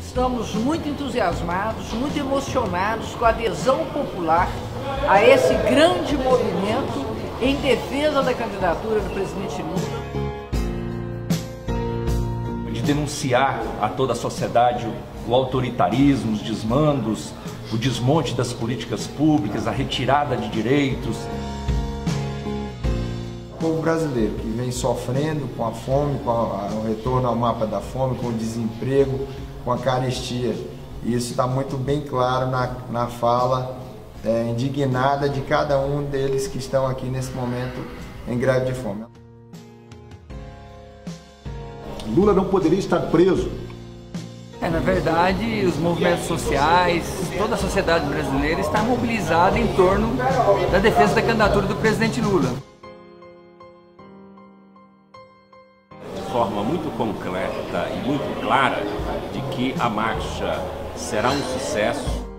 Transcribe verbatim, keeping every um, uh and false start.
Estamos muito entusiasmados, muito emocionados com a adesão popular a esse grande movimento em defesa da candidatura do presidente Lula. De denunciar a toda a sociedade o autoritarismo, os desmandos, o desmonte das políticas públicas, a retirada de direitos. O povo brasileiro que vem sofrendo com a fome, com a, o retorno ao mapa da fome, com o desemprego, com a carestia. E isso está muito bem claro na, na fala é, indignada de cada um deles que estão aqui nesse momento em greve de fome. Lula não poderia estar preso. É, na verdade, os movimentos sociais, toda a sociedade brasileira está mobilizada em torno da defesa da candidatura do presidente Lula. De forma muito concreta e muito clara de que a marcha será um sucesso.